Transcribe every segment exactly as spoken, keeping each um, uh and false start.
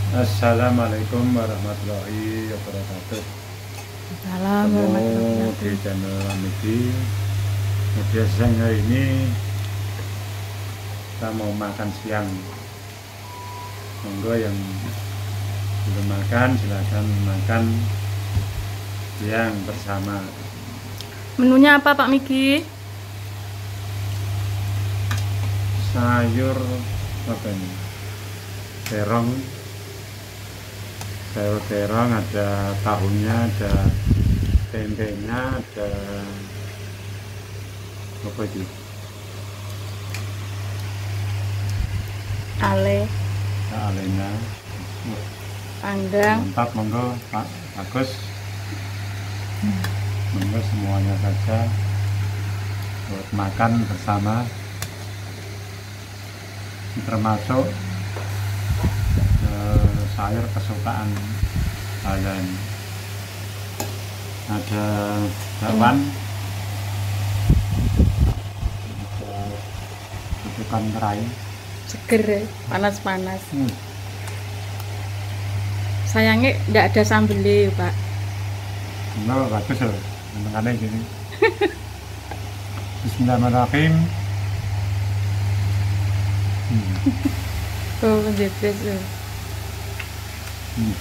Assalamualaikum warahmatullahi wabarakatuh. Salam Ketemu di channel Amidi. Media siang hari ini kita mau makan siang. Monggo yang belum makan silakan makan siang bersama. Menunya apa Pak Miki? Sayur apa ini? Terong. Sayur terong, ada tahunya, ada tempenya, ada apa itu? Ale, Ada alenya. panggang. Mantap, monggo Pak Agus. Monggo semuanya saja buat makan bersama, termasuk eh, sayur kesukaan kalian. Ada bakwan, ada tutukan kerai. Seger, panas-panas. Hmm. Sayangnya tidak ada sambelnya Pak. Enggak, bagus loh, menengahnya gini. Bismillahirrahmanirrahim. Hmm. Oh, penjebles tuh. Hmm.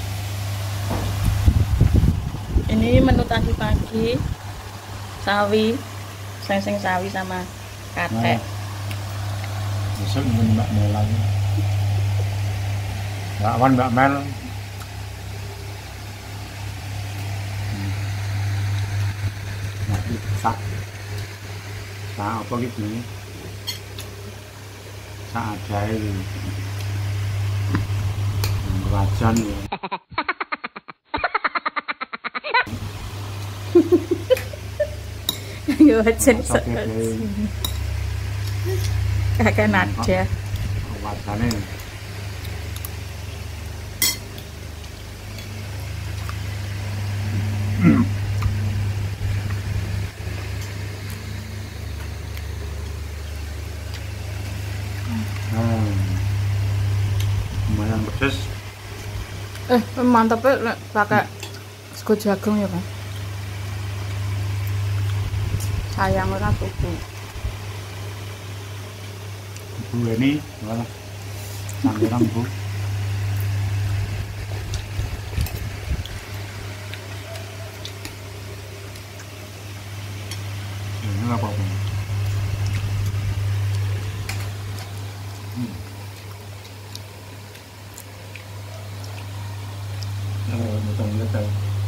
Ini menu tadi pagi, sawi, seng-seng sawi sama katek. Nah, besok ingin Mbak Mel lagi. Mbak Wan, Mbak Mel. Hmm. Nah, ini sak. Sak apa gitu nih? Sak ada itu. Wajan ya. Ya wajan Masak ya, sekali. Kakek Nadia. Wajannya. Hmm. Lumayan pedes. Eh, mantap ya pakai sego jagung ya Pak. Sayang ora tuku. Bu ini malah sambilan Bu. Ini apa Bu? Hmm. Oh, betul-betul.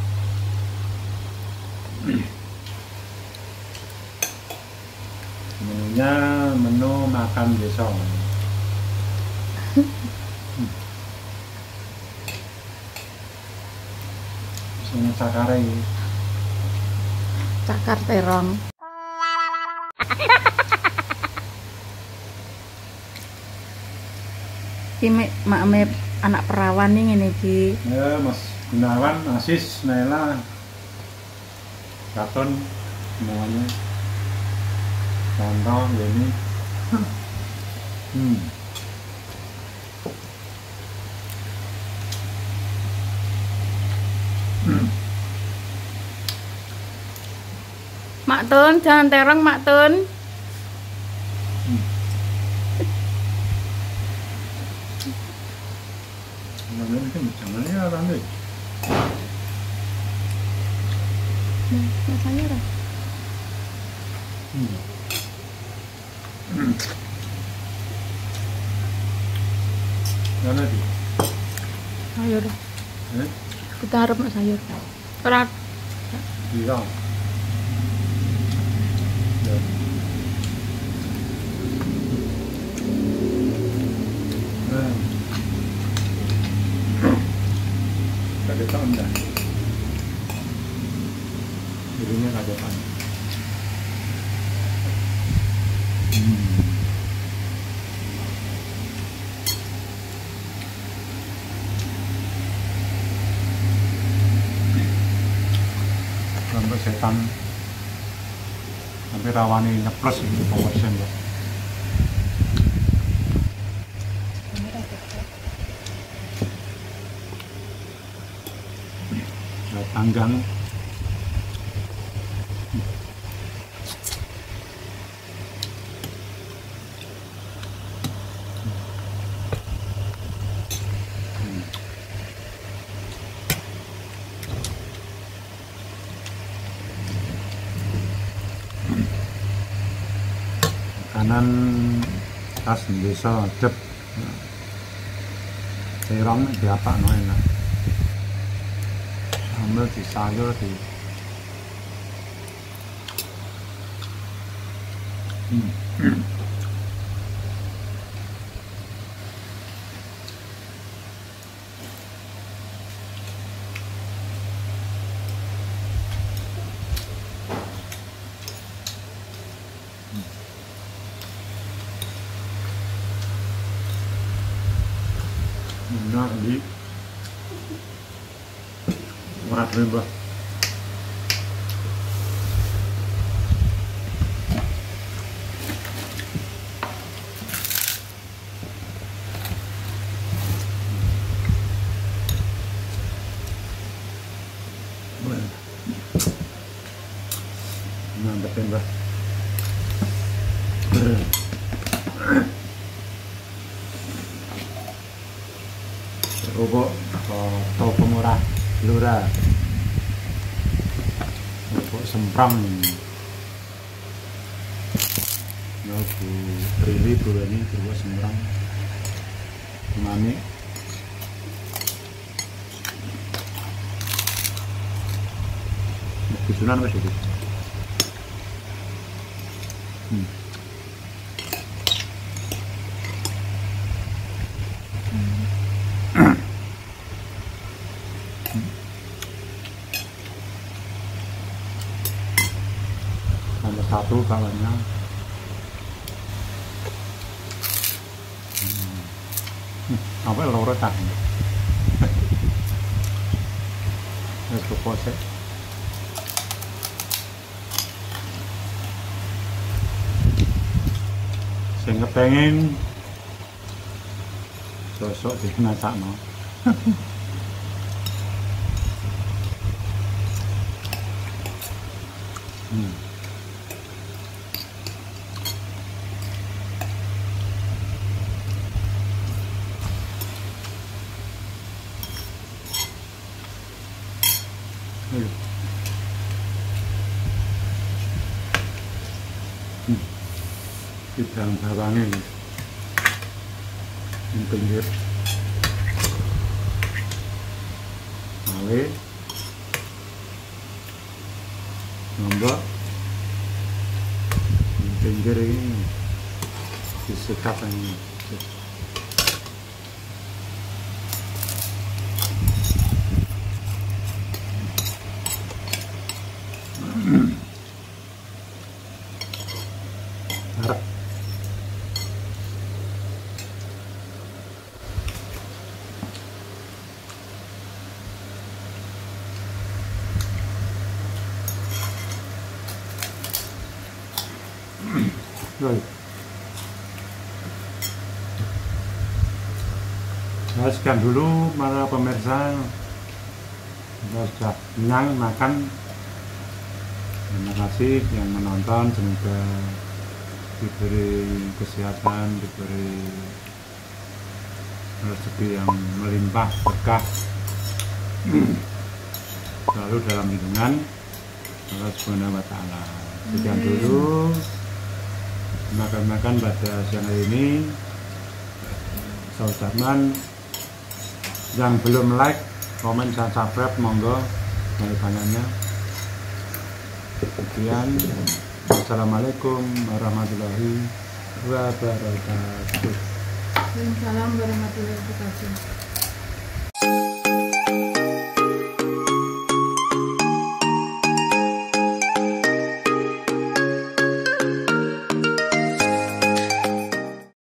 Menunya menu makan besok. Hmm. Seneng sakare iki. Cakar terong. Ini makme anak perawan nih ngene iki. Ya, Mas Gunawan, Asis, Naila, Katon, semuanya. Contoh ini. Hmm. Hmm. Mak Tun, jangan terong Mak Tun. Hmm. Namanya kan jangan ya tante. Nah, masanya ora. Hmm. Hmm. Mana di? Sayur. Eh? Kita harap mak sayur. Ora. Iya. Ya. Nah. Kagetan dah. Dirinya kagetan. Hmm. Sampai setan sampai rawani nyeplos itu konversen ya. panggang. Makanan khas desa Dep. Terong diapakno enak. Sambal di sayur di. Hmm. Nah, di warna berubah. Mantap ya, Rubuk toko murah lurah, rubuk semprang, bu Rili bu ini rubuk semprang, mami, kusunan apa sih? Hmm. Nomor satu kawannya. Hmm. Apa loro tak? Itu posek. Saya pengen sosok di nasakno. Hmm. Hmm. Kita bawangnya di pinggir male nombok di pinggir ini disekat ini. Harap Baik. Nah, sekian dulu para pemirsa, kita sudah kenyang makan. Terima kasih yang menonton, semoga diberi kesehatan, diberi rezeki yang melimpah berkah, selalu dalam lindungan Allah Subhanahu wa Ta'ala. Sekian dulu makan-makan pada siang hari ini. Saudarman yang belum like, komen, dan subscribe, monggo banyak-banyaknya. Sekian, wassalamualaikum warahmatullahi wabarakatuh. Waalaikumsalam warahmatullahi wabarakatuh.